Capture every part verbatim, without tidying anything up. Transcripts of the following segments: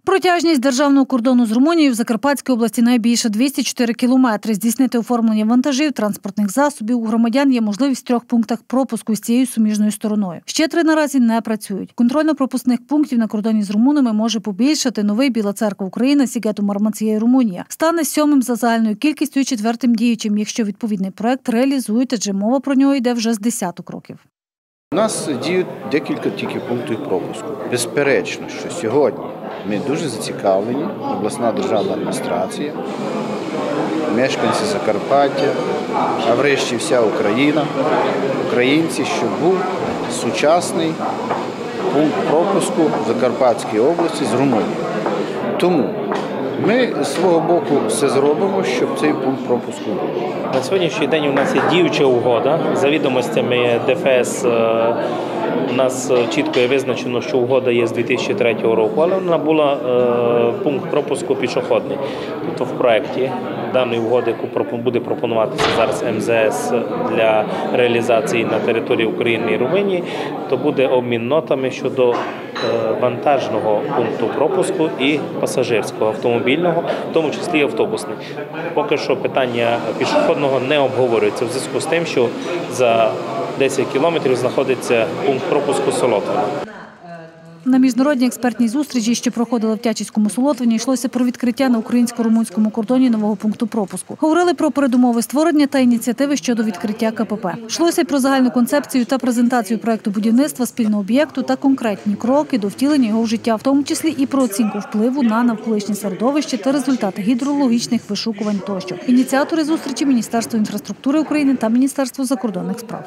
Протяжність державного кордону з Румунією в Закарпатській області найбільша – двісті чотири кілометри. Здійснити оформлення вантажів, транспортних засобів у громадян є можливість в трьох пунктах пропуску з цією суміжною стороною. Ще три наразі не працюють. Контрольно-пропускних пунктів на кордоні з румунами може побільшати новий Біла Церква України, Сігету Мармація, Румунія. Стане сьомим за загальною кількістю і четвертим діючим, якщо відповідний проект реалізують, адже мова про нього йде вже з десяток років. У нас діють декілька тільки пунктів пропуску. Безперечно, що сьогодні ми дуже зацікавлені, обласна державна адміністрація, мешканці Закарпаття, а врешті вся Україна, українці, щоб був сучасний пункт пропуску в Закарпатській області з Румунією. Тому ми з свого боку все зробимо, щоб цей пункт пропуску був. На сьогоднішній день у нас є діюча угода. За відомостями ДФС у нас чітко є визначено, що угода є з дві тисячі третього року, але вона була пункт пропуску пішохідний. Тобто в проєкті даної угоди, яку буде пропонуватися зараз ем зет ес для реалізації на території України і Румунії, то буде обмін нотами щодо вантажного пункту пропуску і пасажирського, автомобільного, в тому числі і автобусний. Поки що питання пішохідного не обговорюється в зв'язку з тим, що за десять кілометрів знаходиться пункт пропуску Солотвино. На міжнародній експертній зустрічі, що проходила в Тячівському Солотвині, йшлося про відкриття на українсько-румунському кордоні нового пункту пропуску. Говорили про передумови створення та ініціативи щодо відкриття ка пе пе. Йшлося про загальну концепцію та презентацію проєкту будівництва спільного об'єкту та конкретні кроки до втілення його в життя, в тому числі і про оцінку впливу на навколишнє середовище та результати гідрологічних вишукувань тощо. Ініціатори зустрічі – Міністерство інфраструктури України та Міністерство закордонних справ.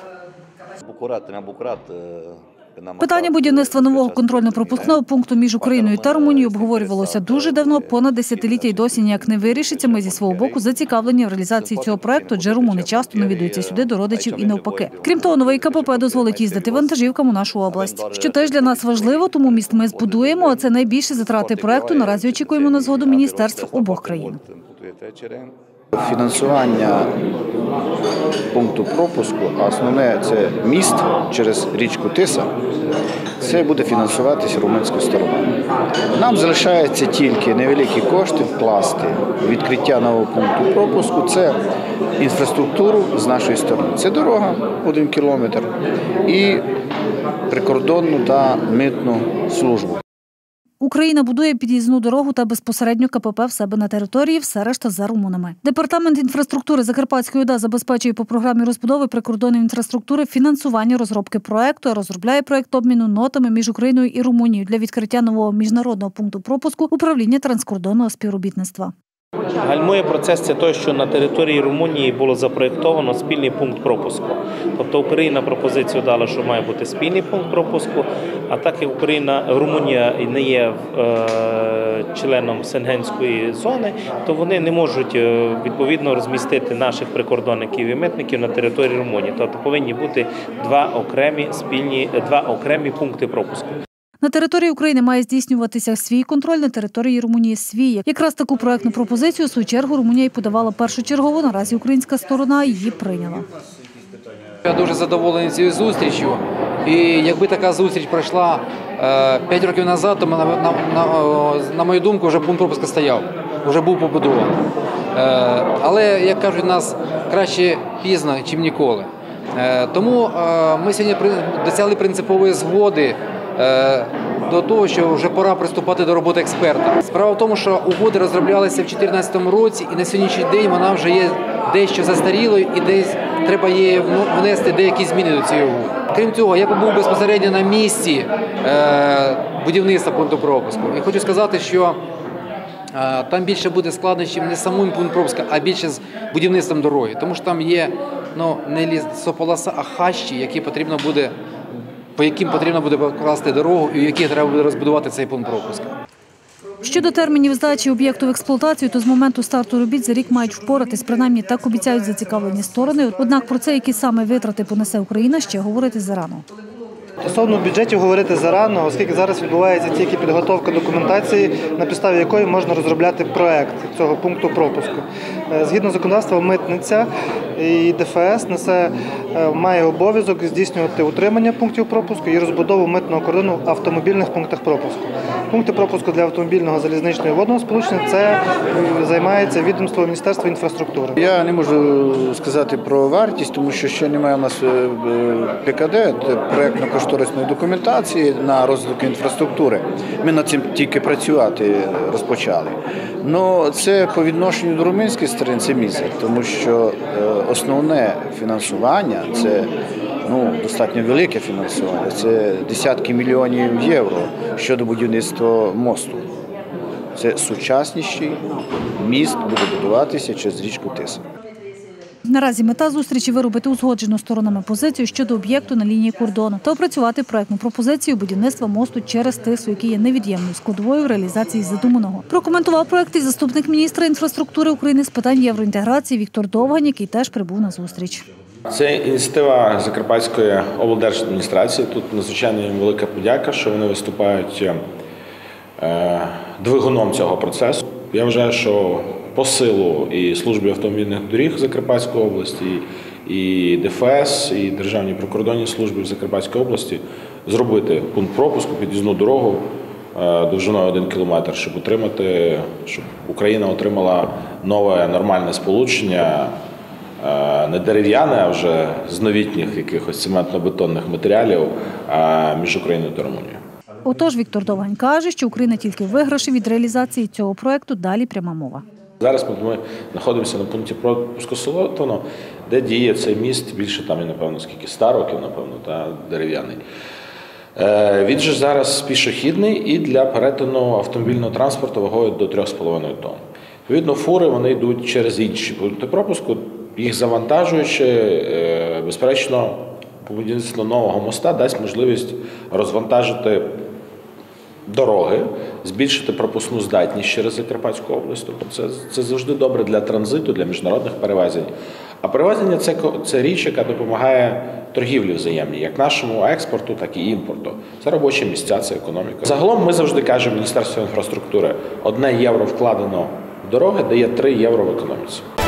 Питання будівництва нового контрольно-пропускного пункту між Україною та Румунією обговорювалося дуже давно, понад десятиліття, й досі ніяк не вирішиться. Ми зі свого боку зацікавлені в реалізації цього проєкту, адже румуни часто навідуються сюди до родичів і навпаки. Крім того, новий ка пе пе дозволить їздити вантажівкам у нашу область, що теж для нас важливо, тому міст ми збудуємо, а це найбільші затрати проєкту. Наразі очікуємо на згоду міністерств обох країн. Фінансування пункту пропуску, а основне – це міст через річку Тиса, це буде фінансуватися румунською стороною. Нам залишається тільки невеликі кошти вкласти в відкриття нового пункту пропуску, це інфраструктуру з нашої сторони. Це дорога один кілометр і прикордонну та митну службу. Україна будує під'їзну дорогу та безпосередньо ка пе пе в себе на території, все решта за румунами. Департамент інфраструктури Закарпатської ОДА забезпечує по програмі розбудови прикордонної інфраструктури фінансування розробки проєкту, а розробляє проєкт обміну нотами між Україною і Румунією для відкриття нового міжнародного пункту пропуску управління транскордонного співробітництва. Гальмує процес – це те, що на території Румунії було запроєктовано спільний пункт пропуску. Тобто Україна пропозицію дала, що має бути спільний пункт пропуску, а так як Україна, Румунія не є е, членом Шенгенської зони, то вони не можуть відповідно розмістити наших прикордонників і митників на території Румунії. Тобто повинні бути два окремі спільні, два окремі пункти пропуску. На території України має здійснюватися свій контроль, на території Румунії – свій. Якраз таку проєктну пропозицію, у свою чергу, Румунія й подавала першочергово, наразі українська сторона її прийняла. Я дуже задоволений цією зустрічю. І якби така зустріч пройшла п'ять років назад, то, на, на, на, на мою думку, вже пункт пропуску стояв, вже був побудований. Але, як кажуть, нас краще пізно, ніж ніколи. Тому ми сьогодні досягли принципової згоди до того, що вже пора приступати до роботи експерта. Справа в тому, що угоди розроблялися в дві тисячі чотирнадцятому році, і на сьогоднішній день вона вже є дещо застарілою, і десь треба її внести деякі зміни до цієї угоди. Крім цього, я побув безпосередньо на місці будівництва пункту пропуску. І хочу сказати, що там більше буде складнощів не самим пунктом пропуску, а більше з будівництвом дороги. Тому що там є ну, не лісополоса, а хащі, які потрібно буде по яким потрібно буде покласти дорогу і в яких треба буде розбудувати цей пункт пропуску. Щодо термінів здачі об'єкту в експлуатацію, то з моменту старту робіт за рік мають впоратись, принаймні так обіцяють зацікавлені сторони. Однак про це, які саме витрати понесе Україна, ще говорити зарано. Стосовно бюджетів говорити зарано, оскільки зараз відбувається тільки підготовка документації, на підставі якої можна розробляти проєкт цього пункту пропуску. Згідно законодавства, митниця і де еф ес несе, має обов'язок здійснювати утримання пунктів пропуску і розбудову митного кордону в автомобільних пунктах пропуску. Пункти пропуску для автомобільного, залізничного і водного сполучення – це займається відомство Міністерства інфраструктури. Я не можу сказати про вартість, тому що ще немає у нас Пе Ка Де, проєктно-кошторисної документації на розвиток інфраструктури. Ми над цим тільки працювати розпочали. Ну, це по відношенню до румунської сторони це мізер, тому що основне фінансування – це ну, достатньо велике фінансування, це десятки мільйонів євро щодо будівництва мосту. Це сучасніший міст буде будуватися через річку Тиса. Наразі мета зустрічі – виробити узгоджену сторонами позицію щодо об'єкту на лінії кордону та опрацювати проектну пропозицію будівництва мосту через Тису, який є невід'ємною складовою в реалізації задуманого. Прокоментував проект і заступник міністра інфраструктури України з питань євроінтеграції Віктор Довгань, який теж прибув на зустріч. Це ініціатива Закарпатської облдержадміністрації. Тут надзвичайно їм велика подяка, що вони виступають двигуном цього процесу. Я вважаю, що по силу і службі автомобільних доріг Закарпатської області, і Де Фе Ес, і Державній прикордонній службі в Закарпатській області зробити пункт пропуску, під'їзну дорогу довжиною один кілометр, щоб отримати, щоб Україна отримала нове нормальне сполучення, не дерев'яне, а вже з новітніх якихось цементно-бетонних матеріалів між Україною та Румунією. Отож, Віктор Довгань каже, що Україна тільки виграші від реалізації цього проєкту, далі пряма мова. Зараз ми знаходимося на пункті пропуску Солотвино, де діє цей міст більше, там, напевно, скільки, ста років, напевно, та дерев'яний. Він же зараз пішохідний і для перетину автомобільного транспорту вагою до трьох з половиною тонн. Відповідно, фури вони йдуть через інші пункти пропуску, їх завантажуючи, безперечно, будівництво нового моста дасть можливість розвантажити дороги, збільшити пропускну здатність через Закарпатську область. Тобто це, це завжди добре для транзиту, для міжнародних перевезень. А перевезення – це, це річ, яка допомагає торгівлі взаємній, як нашому експорту, так і імпорту. Це робочі місця, це економіка. Загалом ми завжди кажемо Міністерству інфраструктури, одне євро вкладено в дороги дає три євро в економіці.